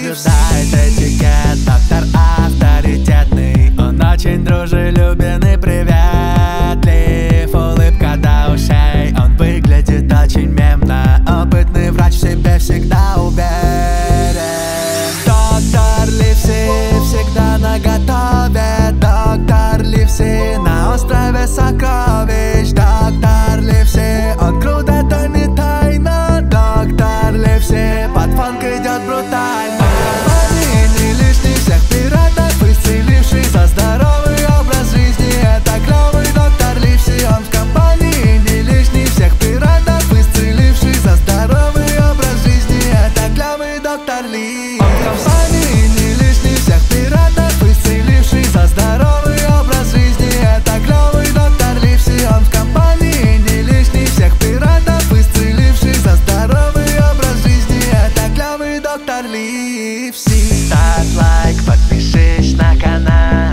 соблюдает этикет. Доктор авторитетный, он очень дружелюбен и приветлив. Улыбка до ушей, он выглядит очень мемно. Опытный врач в себе всегда уверен. Доктор Ливси всегда наготове. Доктор Ливси на острове сокровищ. Доктор Ливси, он крут, это не тайна. Доктор Ливси, под фанк идет брутально. Компании не лишний, всех пиратов исцеливший за здоровый образ жизни. Это клёвый доктор Ливси, он в компании не лишний, всех пиратов исцеливший за здоровый образ жизни. Это клёвый доктор Ливси. Он в компании не лишний, всех пиратов исцеливший за здоровый образ жизни. Это клёвый доктор Ливси, он в компании не лишний, всех пиратов исцеливший за здоровый образ жизни. Это клёвый доктор Ливси. Ставь лайк, подпишись на канал.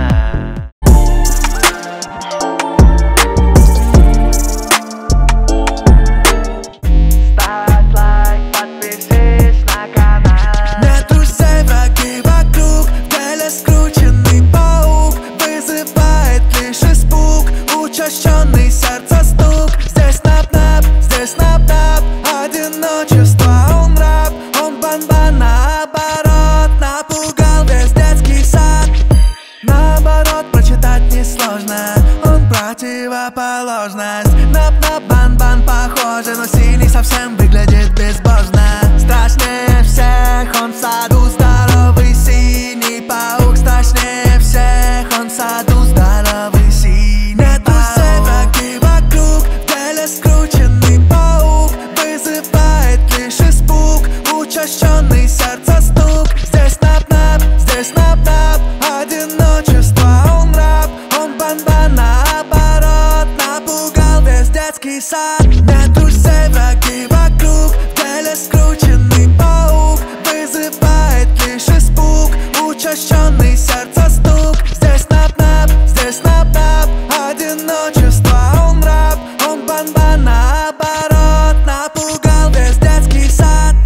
Ставь лайк, подпишись на канал. Нет друзей, враги вокруг, в теле скрученный паук. Вызывает лишь испуг, учащенный сердца стук. Здесь нап-нап, здесь нап-нап, одиночество, он раб. Он бан-бан, наоборот, напугал весь детский сад. Наоборот, прочитать несложно, он противоположность. Нап-нап, бан-бан похоже, но синий совсем выглядит безбожно. Страшнее всех, он в саду здоровый синий паук. Страшнее всех, он в саду здоровый синий паук. Нет друзей, враги вокруг, в теле скрученный паук. Вызывает лишь испуг, учащенный сердца стук. Здесь нап-нап, здесь нап-нап, одиночество, он раб. Он бан-бан, наоборот, напугал весь детский сад. Нет друзей, враги вокруг, в теле скрученный паук. Вызывает лишь испуг, учащенный сердца стук. Здесь нап-нап, одиночество, он раб. Он бан-бан, наоборот, напугал весь детский сад.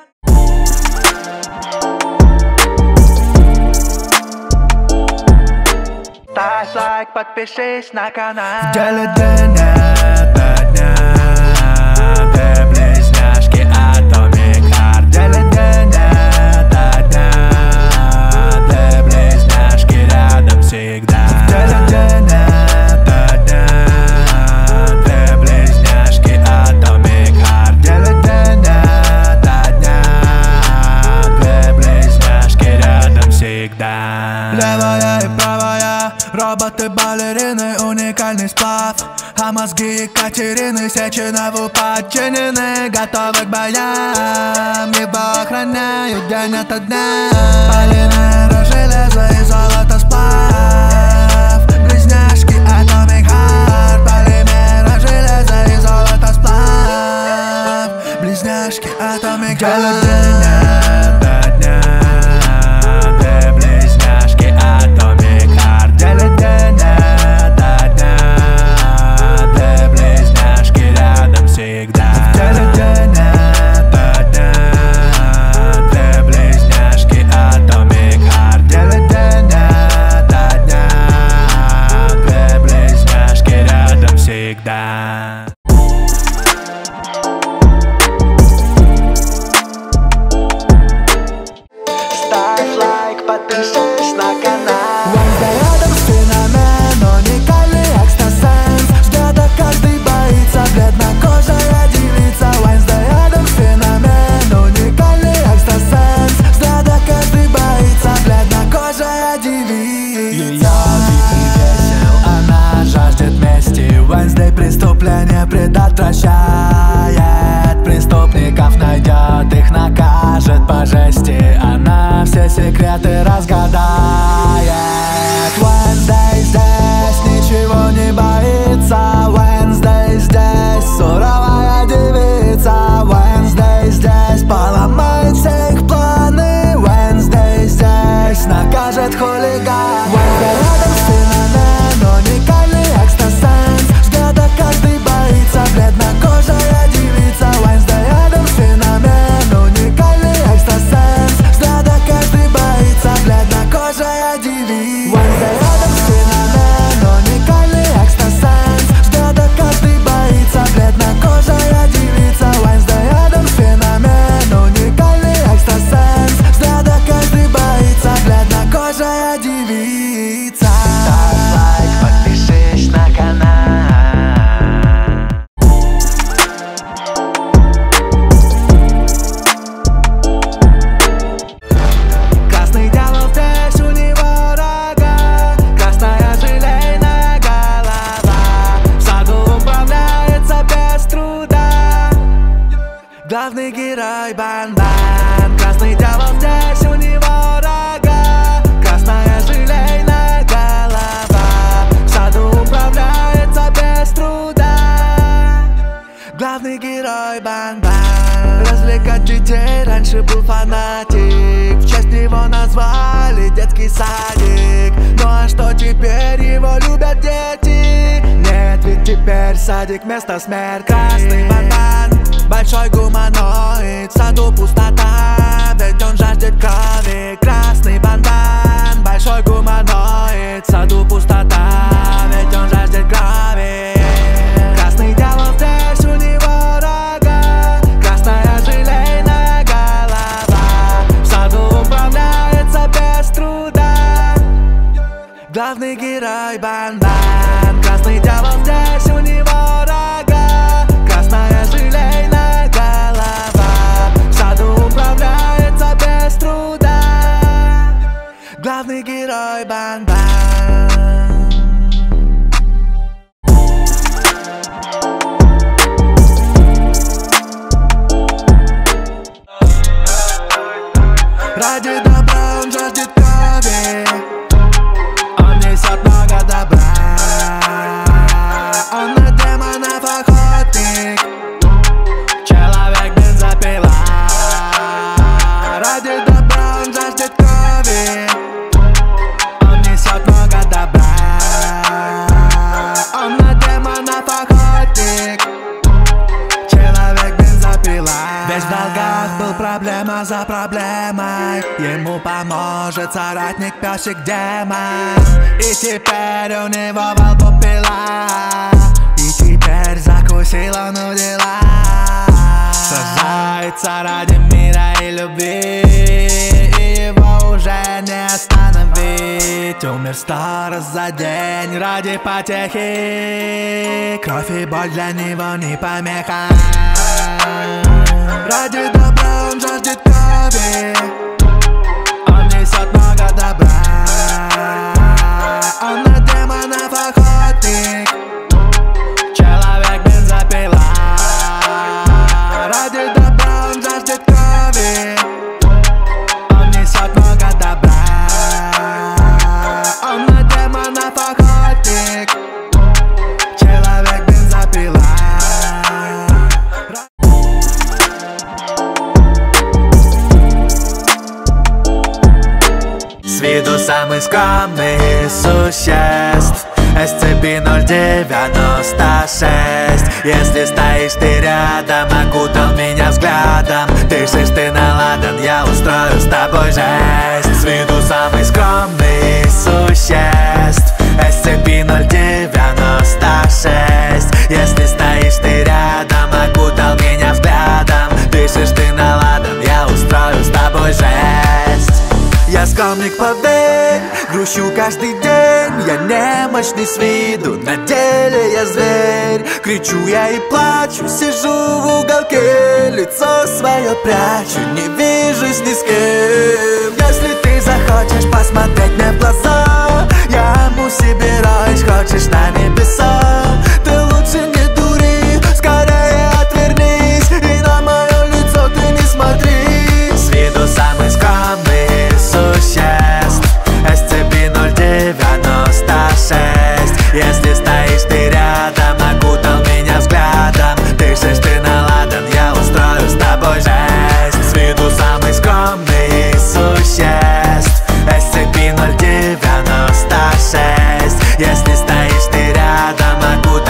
Ставь лайк, подпишись на канал. В деле день это дня, ты близняшки Atomic Heart. В деле день это дня, ты близняшки рядом всегда. В деле день это дня, ты близняшки Atomic Heart. В деле день это дня, ты близняшки рядом всегда. Левая и правая, роботы-балерины, уникальный сплав. А мозги Екатерины Сеченову подчинены, готовы к боям. Его охраняют день ото дня. Полимеры, железо и золото сплав. Близняшки Atomic Heart. Полимеры, железо и золото сплав. Близняшки Atomic Heart. Ставь лайк, подпишись на канал. Wednesday Addams феномен, уникальный экстрасенс. Взгляда каждый боится, бледнокожая девица. Wednesday Addams феномен, уникальный экстрасенс. Взгляда каждый боится, бледнокожая девица. Ее вид не весел, она жаждет мести. Wednesday преступление предотвращает. Преступников найдет, их накажет по жести. Она все секреты разгадает. Wednesday здесь ничего не боится. Wednesday здесь суровая девица. Wednesday здесь поломает все их планы. Wednesday здесь накажет хулиган. Wednesday рядом с феномен, уникальный экстрасенс. Взгляда каждый боится, бледнокожая девица. Wednesday рядом с феномен, уникальный экстрасенс. Взгляда Главный герой Бан-Бан. Красный дьявол здесь, у него рога, красная желейная голова, в саду управляется без труда. Главный герой Бан-Бан. Развлекать детей раньше был фанатик, в честь него назвали детский садик. Ну а что теперь, его любят дети? Нет, ведь теперь садик вместо смерти. Красный Бан-Бан, большой гуманоид, в саду пустота, ведь он жаждет крови. Красный Бан-Бан, большой гуманоид, в саду пустота, ведь он жаждет крови. Красный дьявол здесь, у него рога, красная желейная голова, в саду управляется без труда. Главный герой Бан-Бан. Красный дьявол здесь, у него рога, красная желейная голова, в саду управляется без труда. Главный герой Бан-Бан. Ради добра он жаждет крови, он несет много добра. Он на демонов охотник, человек бензопила. Ради добра он жаждет крови, он несет много добра. Он на демонов охотник, человек бензопила. Весь в долгах был, проблема за проблемой, ему поможет соратник песик демон. И теперь у него во лбу пила, и теперь закусил он у дела. Сражается ради мира и любви, и его уже не остановить. Умер 100 раз за день ради потехи, кровь и боль для него не помеха. Ради добра он жаждет крови, он несет много добра. Он на демонов охотник, человек бензопила. Ради добра он жаждет крови, он несет много добра. Он на демонов охотник, человек бензопила. С виду самый скромный из существ, SCP-096. Если стоишь ты рядом, окутал меня взглядом, дышишь ты на ладан, я устрою с тобой жесть. С виду самый скромный из существ, SCP-096. Если стоишь ты рядом, окутал меня взглядом, дышишь ты на ладан, я устрою с тобой жесть. Я скромник, поверь, грущу каждый день. Я немощный с виду, на деле я зверь. Кричу я и плачу, сижу в уголке, лицо свое прячу, не вижусь ни с кем. Если ты захочешь посмотреть мне в глаза, я яму себе роешь, хочешь на небеса. Ты лучше не дури, скорее отвернись, и на мое лицо ты не смотри. С виду самый скромный существ, SCP-096. Если стоишь ты рядом, окутал меня взглядом, дышишь ты на ладан, я устрою с тобой жесть. С виду самый скромный существ, SCP-096. Если стоишь ты рядом, окутал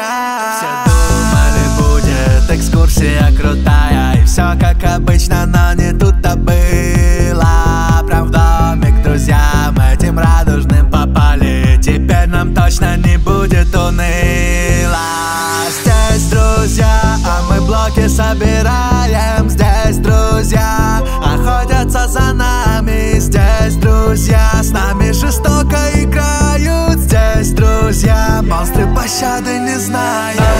Все думали, будет экскурсия крутая, и все как обычно, но не тут-то было. Прям в домик к друзьям этим радужным попали. Теперь нам точно не будет уныло. Здесь друзья, а мы блоки собираем. Здесь друзья, охотятся за нами. Здесь друзья, с нами жестоко играют. Здесь друзья, монстры пощады не знают.